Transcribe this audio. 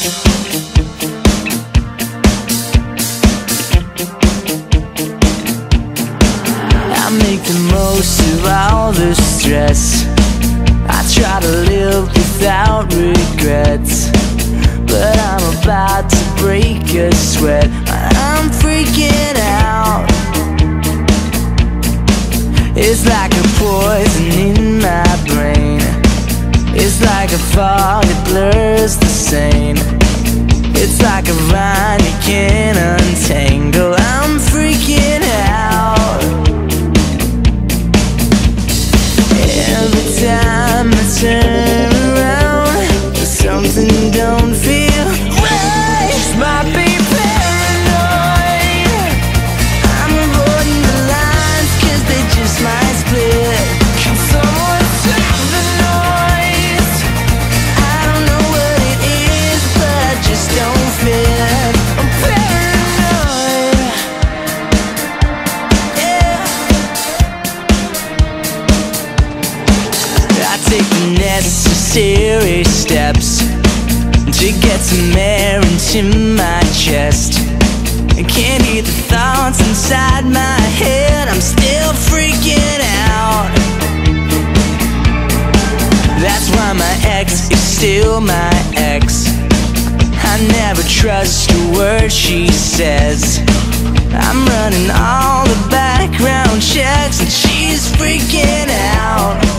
I make the most of all the stress. I try to live without regrets, but I'm about to break a sweat. I'm freaking out. It's like a poison in my brain. It's like a fog that blurs the sane. It's like a vine you can't untangle. I'm freaking out. Every time I turn around, something don't feel right. Just might be paranoid. I'm avoiding the lines 'cause they just might split. Can someone stop the noise? I don't know what it is, but I just don't fit. I'm paranoid. Yeah. I take the necessary steps to get some air into my chest. I can't hear the thoughts inside my head. I'm still freaking out. That's why my ex is still my ex. I never trust a word she says. I'm running all the background checks and she's freaking out.